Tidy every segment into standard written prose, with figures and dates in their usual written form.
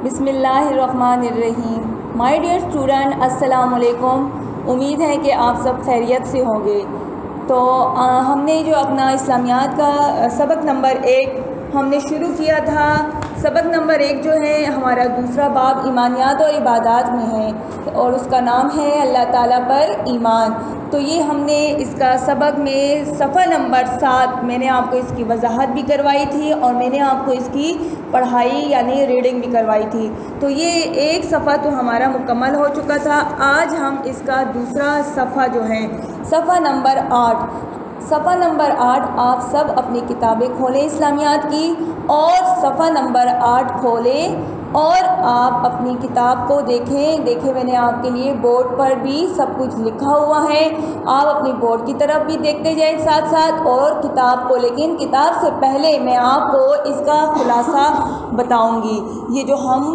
बिस्मिल्लाहिर्रहमानिर्रहीम। My dear student, अस्सलाम वालेकुम। उम्मीद है कि आप सब खैरियत से होंगे। तो हमने जो अपना इस्लामियात का सबक नंबर 1 हमने शुरू किया था। सबक नंबर 1 जो है हमारा दूसरा बाब ईमानियात और इबादात में है और उसका नाम है अल्लाह ताला पर ईमान। तो ये हमने इसका सबक में सफ़ा नंबर 7 मैंने आपको इसकी वजाहत भी करवाई थी और मैंने आपको इसकी पढ़ाई यानी रीडिंग भी करवाई थी। तो ये एक सफ़ा तो हमारा मुकम्मल हो चुका था। आज हम इसका दूसरा सफ़ा जो है सफ़ा नंबर 8 सफ़ा नंबर 8 आप सब अपनी किताबें खोलें इस्लामियात की और सफ़ा नंबर 8 खोलें और आप अपनी किताब को देखें मैंने आपके लिए बोर्ड पर भी सब कुछ लिखा हुआ है। आप अपनी बोर्ड की तरफ भी देखते जाएं साथ साथ और किताब को, लेकिन किताब से पहले मैं आपको इसका खुलासा बताऊंगी। ये जो हम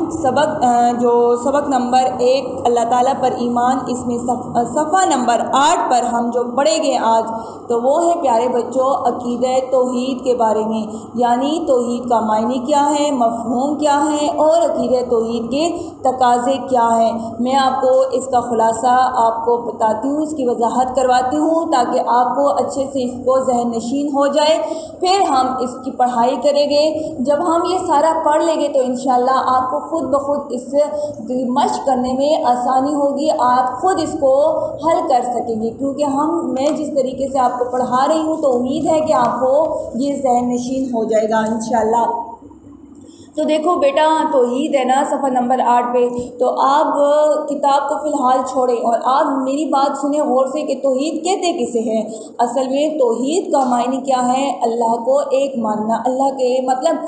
सबक नंबर 1 अल्लाह ताला पर ईमान, इसमें सफ़ा नंबर 8 पर हम जो पढ़ेंगे आज, तो वो है प्यारे बच्चों अक़ीदा तौहीद के बारे में, यानी तौहीद का मायने क्या है, मफ़हूम क्या है और अक़ीदा तौहीद के तकाज़े क्या हैं। मैं आपको इसका ख़ुलासा आपको बताती हूँ, इसकी वजाहत करवाती हूँ ताकि आपको अच्छे से इसको ज़हन नशीन हो जाए। फिर हम इसकी पढ़ाई करेंगे। जब हम ये सारा पढ़ लेंगे तो इंशाअल्लाह आपको ख़ुद ब खुद इससे मश्क करने में आसानी होगी, आप ख़ुद इसको हल कर सकेंगे, क्योंकि मैं जिस तरीके से आपको पढ़ा रही हूँ तो उम्मीद है कि आपको ये ज़हन नशीन हो जाएगा इंशाअल्लाह। तो देखो बेटा, तौहीद है ना सफ़ा नंबर 8 पे, तो आप किताब को फ़िलहाल छोड़ें और आप मेरी बात सुने गौर से कि तौहीद कहते किसे हैं। असल में तौहीद का मायने क्या है, अल्लाह को एक मानना, अल्लाह के मतलब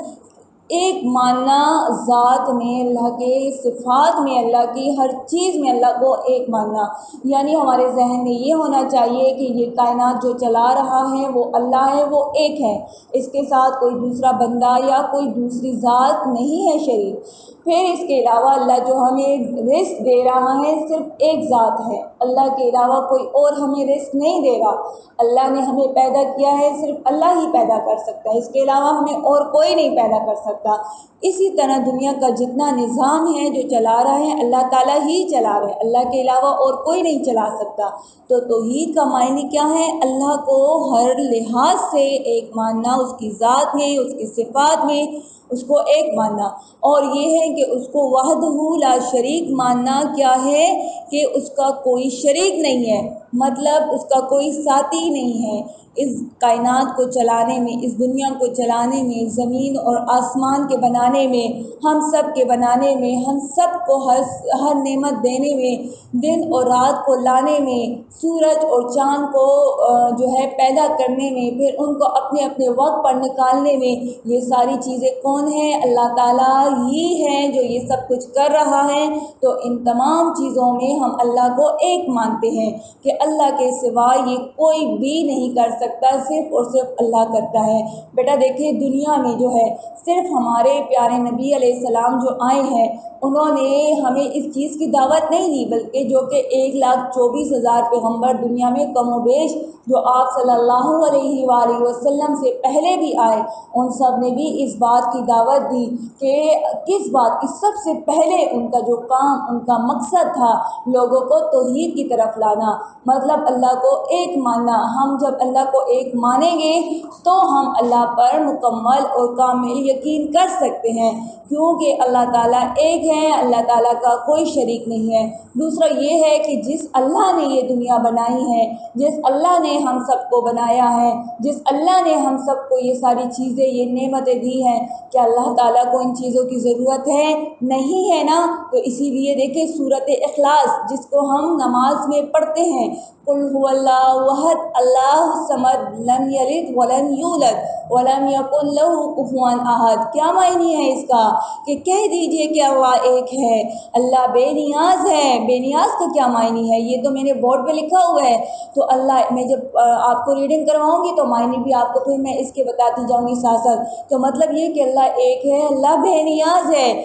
एक मानना, ज़ात में अल्लाह के, सिफ़ात में अल्लाह की, हर चीज़ में अल्लाह को एक मानना। यानी हमारे जहन में ये होना चाहिए कि ये कायनात जो चला रहा है वो अल्लाह है, वो एक है, इसके साथ कोई दूसरा बंदा या कोई दूसरी ज़ात नहीं है शरीक। फिर इसके अलावा अल्लाह जो हमें रिस्क दे रहा है सिर्फ एक ज़ात है, अल्लाह के अलावा कोई और हमें रिस्क नहीं दे रहा। अल्लाह ने हमें पैदा किया है, सिर्फ अल्लाह ही पैदा कर सकता है, इसके अलावा हमें और कोई नहीं पैदा कर सकता। इसी तरह दुनिया का जितना निज़ाम है जो चला रहा है अल्लाह ताला ही चला रहा है, अल्लाह के अलावा और कोई नहीं चला सकता। तो तौहीद का मायने क्या है, अल्लाह को हर लिहाज से एक मानना, उसकी ज़ात में, उसकी सिफ़ात में उसको एक मानना, और ये है कि उसको वहदहू ला शरीक मानना। क्या है कि उसका कोई शरीक नहीं है, मतलब उसका कोई साथी नहीं है इस कायनात को चलाने में, इस दुनिया को चलाने में, ज़मीन और आसमान के बनाने में, हम सब के बनाने में, हम सब को हर नेमत देने में, दिन और रात को लाने में, सूरज और चाँद को जो है पैदा करने में, फिर उनको अपने अपने वक्त पर निकालने में। ये सारी चीज़ें कौन है, अल्लाह ताला ही है जो ये सब कुछ कर रहा है। तो इन तमाम चीज़ों में हम अल्लाह को एक मानते हैं कि अल्लाह के सिवा ये कोई भी नहीं कर सकता, सिर्फ और सिर्फ अल्लाह करता है। बेटा देखिए, दुनिया में जो है सिर्फ हमारे प्यारे नबी अलैहिस्सलाम जो आए हैं उन्होंने हमें इस चीज़ की दावत नहीं दी, बल्कि जो कि 1,24,000 पैगम्बर दुनिया में कमोबेश जो आप सल्लल्लाहु अलैहि वसल्लम से पहले भी आए, उन सब ने भी इस बात की दावत दी कि किस बात की, सबसे पहले उनका जो काम, उनका मकसद था लोगों को तौहीद की तरफ लाना, मतलब अल्लाह को एक मानना। हम जब अल्लाह को एक मानेंगे तो हम अल्लाह पर मुकम्मल और कामिल यकीन कर सकते हैं, क्योंकि अल्लाह ताला एक है, अल्लाह ताला का कोई शरीक नहीं है। दूसरा ये है कि जिस अल्लाह ने ये दुनिया बनाई है, जिस अल्लाह ने हम सबको बनाया है, जिस अल्लाह ने हम सबको ये सारी चीज़ें, ये नेमतें दी हैं, क्या अल्लाह ताला को इन चीज़ों की ज़रूरत है? नहीं है ना। तो इसीलिए देखिए सूरत इखलास जिसको हम नमाज में पढ़ते हैं, कुल हुवल्लाहु अहद अल्लाहु समद लम यलिद वलम यूलद वलम यकुल लहू कुफुवन अहद। क्या मायने है इसका कि कह दीजिए कि अल्लाह एक है, अल्लाह बेनियाज है। बेनियाज का क्या मायने है, ये तो मैंने बोर्ड पे लिखा हुआ है। तो अल्लाह, मैं जब आपको रीडिंग करवाऊंगी तो मायने भी आपको फिर मैं इसके बताती जाऊंगी साथ साथ। तो मतलब ये कि अल्लाह एक है, अल्लाह बेनियाज है, वो ना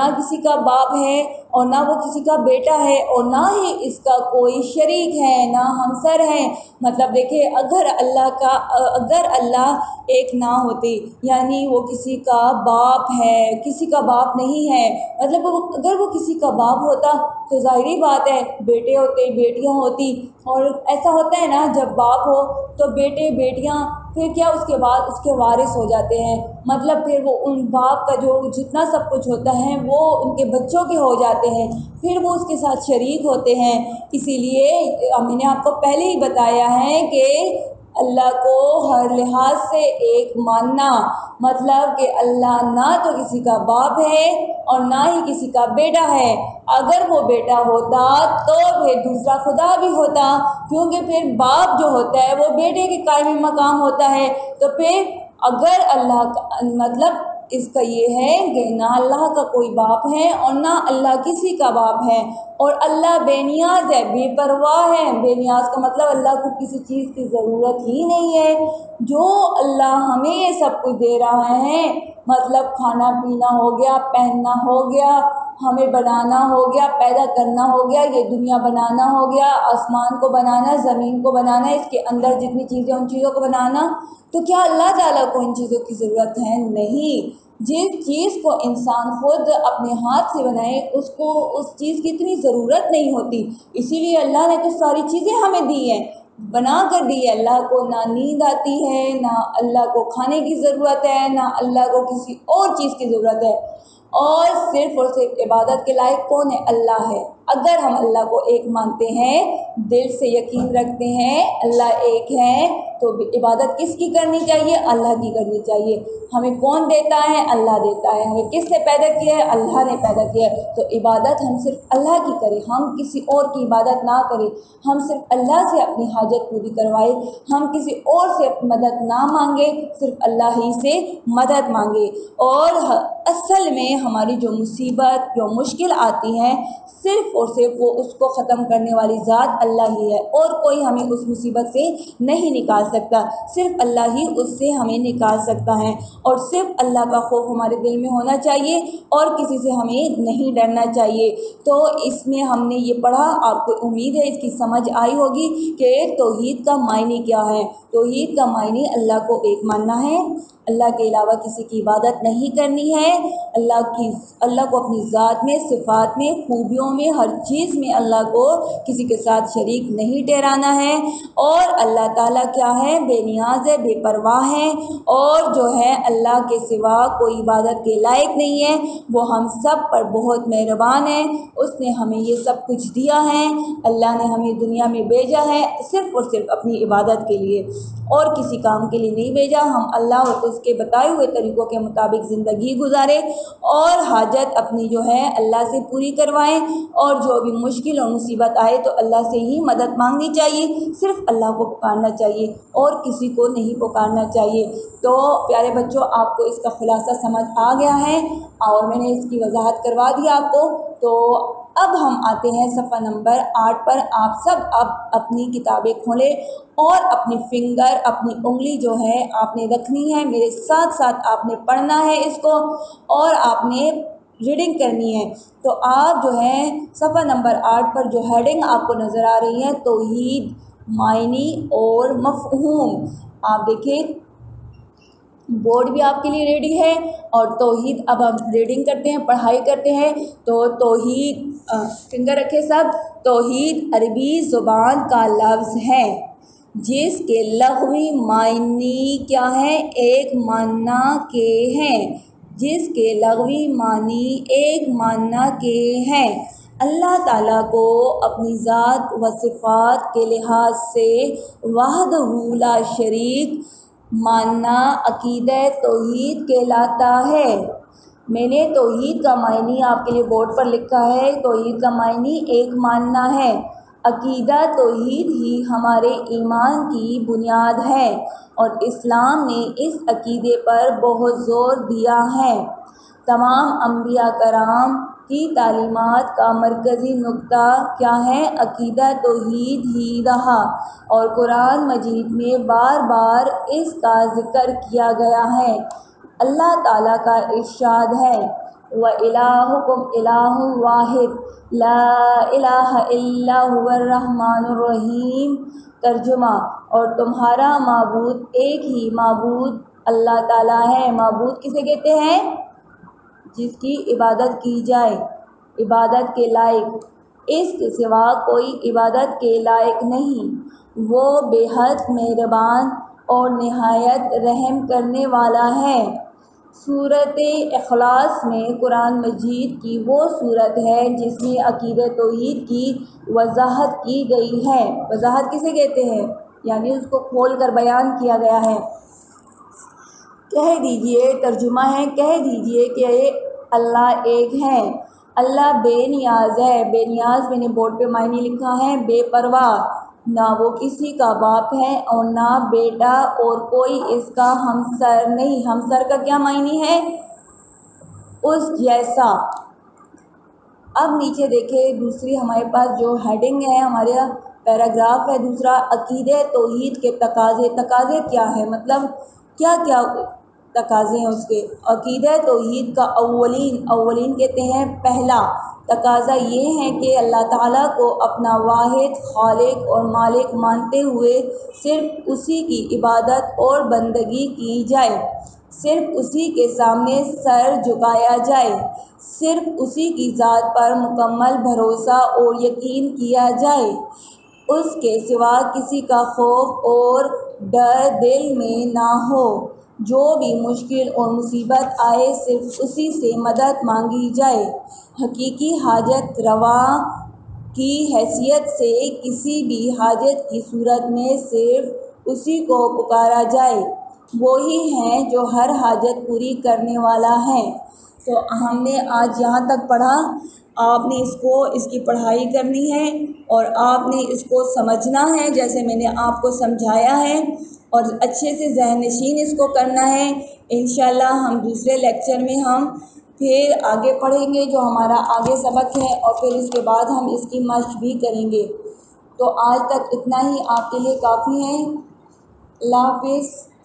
किसी का बाप है और ना वो किसी का बेटा है और ना ही इसका कोई शरीक है, ना हमसर है। मतलब देखिए, अगर अल्लाह एक ना होते, यानी वो किसी का बाप है, किसी का बाप नहीं है, मतलब अगर वो किसी का बाप होता तो ज़ाहिरी बात है बेटे होते, बेटियां होती। और ऐसा होता है ना, जब बाप हो तो बेटे बेटियां फिर क्या उसके बाद उसके वारिस हो जाते हैं। मतलब फिर वो उन बाप का जो जितना सब कुछ होता है वो उनके बच्चों के हो जाते हैं, फिर वो उसके साथ शरीक होते हैं। इसीलिए मैंने आपको पहले ही बताया है कि अल्लाह को हर लिहाज से एक मानना, मतलब कि अल्लाह ना तो किसी का बाप है और ना ही किसी का बेटा है। अगर वो बेटा होता तो फिर दूसरा खुदा भी होता, क्योंकि फिर बाप जो होता है वो बेटे के कायम मकाम होता है। तो फिर अगर अल्लाह का मतलब इसका ये है कि ना अल्लाह का कोई बाप है और ना अल्लाह किसी का बाप है, और अल्लाह बेनियाज है, बेपरवाह है। बेनियाज का मतलब अल्लाह को किसी चीज़ की ज़रूरत ही नहीं है। जो अल्लाह हमें ये सब कुछ दे रहा है, मतलब खाना पीना हो गया, पहनना हो गया, हमें बनाना हो गया, पैदा करना हो गया, ये दुनिया बनाना हो गया, आसमान को बनाना, ज़मीन को बनाना, इसके अंदर जितनी चीज़ें उन चीज़ों को बनाना, तो क्या अल्लाह ताला को इन चीज़ों की ज़रूरत है? नहीं। जिस चीज़ को इंसान खुद अपने हाथ से बनाए उसको उस चीज़ की इतनी ज़रूरत नहीं होती। इसीलिए अल्लाह ने तो सारी चीज़ें हमें दी हैं, बना कर दी है। अल्लाह को ना नींद आती है, ना अल्लाह को खाने की ज़रूरत है, ना अल्लाह को किसी और चीज़ की ज़रूरत है। और सिर्फ़ इबादत के लायक कौन है? अल्लाह है। अगर हम अल्लाह को एक मानते हैं, दिल से यकीन रखते हैं अल्लाह एक है, तो इबादत किसकी करनी चाहिए? अल्लाह की करनी चाहिए। हमें कौन देता है? अल्लाह देता है। हमें किसने पैदा किया है? अल्लाह ने पैदा किया है। तो इबादत हम सिर्फ अल्लाह की करें, हम किसी और की इबादत ना करें। हम सिर्फ अल्लाह से अपनी हाजत पूरी करवाए, हम किसी और से मदद ना मांगे, सिर्फ अल्लाह ही से मदद मांगे। और असल में हमारी जो मुसीबत, जो मुश्किल आती है, सिर्फ़ और सिर्फ वो उसको ख़त्म करने वाली ज़ात अल्लाह ही है, और कोई हमें उस मुसीबत से नहीं निकाल सकता। सिर्फ अल्लाह ही उससे हमें निकाल सकता है। और सिर्फ अल्लाह का खौफ हमारे दिल में होना चाहिए और किसी से हमें नहीं डरना चाहिए। तो इसमें हमने ये पढ़ा, आपको उम्मीद है इसकी समझ आई होगी कि तौहीद का मायने क्या है। तौहीद का मायने अल्लाह को एक मानना है, अल्लाह के अलावा किसी की इबादत नहीं करनी है, अल्लाह को अपनी ज़ात में, सिफ़ात में, खूबियों में, हर चीज़ में अल्लाह को किसी के साथ शरीक नहीं ठहराना है। और अल्लाह ताला क्या है? बेनियाज है, बेपरवाह है, और जो है अल्लाह के सिवा कोई इबादत के लायक नहीं है। वो हम सब पर बहुत मेहरबान है, उसने हमें ये सब कुछ दिया है। अल्लाह ने हमें दुनिया में भेजा है सिर्फ़ और सिर्फ अपनी इबादत के लिए, और किसी काम के लिए नहीं भेजा। हम अल्लाह और उसके बताए हुए तरीक़ों के मुताबिक ज़िंदगी गुजारें और हाजत अपनी जो है अल्लाह से पूरी करवाएं, और जो भी मुश्किल और मुसीबत आए तो अल्लाह से ही मदद मांगनी चाहिए। सिर्फ़ अल्लाह को पुकारना चाहिए और किसी को नहीं पुकारना चाहिए। तो प्यारे बच्चों, आपको इसका खुलासा समझ आ गया है और मैंने इसकी वजाहत करवा दी आपको। तो अब हम आते हैं सफ़ा नंबर 8 पर। आप सब अब अपनी किताबें खोलें और अपनी फिंगर, अपनी उंगली जो है आपने रखनी है, मेरे साथ साथ आपने पढ़ना है इसको और आपने रीडिंग करनी है। तो आप जो है सफ़ा नंबर 8 पर जो हेडिंग आपको नज़र आ रही है, तौहीद, मायने और मफ़हूम, आप देखिए बोर्ड भी आपके लिए रेडी है। और तौहीद अब हम रीडिंग करते हैं, पढ़ाई करते हैं। तो तौहीद, फिंगर रखे सब। तौहीद अरबी ज़ुबान का लफ्ज़ है जिसके लग़वी मायने क्या है? एक मानना के हैं। जिसके लग़वी मानी एक मानना के हैं। अल्लाह ताला को अपनी ज़ात व सिफ़ात के लिहाज से वहदहू ला शरीक मानना अक़ीदा तौहीद कहलाता है। मैंने तौहीद का मायने आपके लिए बोर्ड पर लिखा है। तौहीद का मायने एक मानना है। अक़ीदा तौहीद ही हमारे ईमान की बुनियाद है और इस्लाम ने इस अक़ीदे पर बहुत ज़ोर दिया है। तमाम अंबिया कराम की तालीमात का मरकज़ी नुक्ता क्या है? अक़ीदा तौहीद ही रहा और कुरान मजीद में बार बार इसका ज़िक्र किया गया है। अल्लाह ताला का इरशाद है, व इलाहुकुम इलाहुन वाहिद ला इलाहा इल्ला हुवर रहमानुर रहीम। तर्जुमा, और तुम्हारा माबूद एक ही माबूद अल्लाह ताला है। माबूद किसे कहते हैं? जिसकी इबादत की जाए, इबादत के लायक, इसके सिवा कोई इबादत के लायक नहीं। वो बेहद मेहरबान और निहायत रहम करने वाला है। सूरत इखलास में कुरान मजीद की वो सूरत है जिसमें अक़ीदत तौहीद की वजाहत की गई है। वजाहत किसे कहते हैं? यानी उसको खोल कर बयान किया गया है। कह दीजिए, तर्जुमा है, कह दीजिए कि अल्लाह एक है, अल्लाह बेनियाज है। बेनियाज मैंने बोर्ड पे मायने लिखा है बेपरवाह, ना वो किसी का बाप है और ना बेटा और कोई इसका हमसर नहीं। हमसर का क्या मायने है? उस जैसा। अब नीचे देखें, दूसरी हमारे पास जो हेडिंग है, हमारे पैराग्राफ है दूसरा, अक़ीदे तौहीद के तकाज़े। तकाज़े क्या है, मतलब क्या क्या तकाज़े हैं उसके। अक़ीदे तौहीद का अव्वलीन कहते हैं पहला तकाज़ा ये है कि अल्लाह ताला को अपना वाहिद खालिक और मालिक मानते हुए सिर्फ़ उसी की इबादत और बंदगी की जाए, सिर्फ़ उसी के सामने सर झुकाया जाए, सिर्फ़ उसी की ज़ात पर मुकम्मल भरोसा और यकीन किया जाए, उसके सिवा किसी का खौफ और डर दिल में ना हो। जो भी मुश्किल और मुसीबत आए सिर्फ उसी से मदद मांगी जाए। हकीकी हाजत रवा की हैसियत से किसी भी हाजत की सूरत में सिर्फ उसी को पुकारा जाए। वही हैं जो हर हाजत पूरी करने वाला है। तो हमने आज यहाँ तक पढ़ा। आपने इसकी पढ़ाई करनी है और आपने इसको समझना है जैसे मैंने आपको समझाया है, और अच्छे से ज़हन नशीन इसको करना है। इंशाल्लाह हम दूसरे लेक्चर में हम फिर आगे पढ़ेंगे जो हमारा आगे सबक है, और फिर इसके बाद हम इसकी मश्क भी करेंगे। तो आज तक इतना ही आपके लिए काफ़ी है। अल्लाह हाफ़िज़।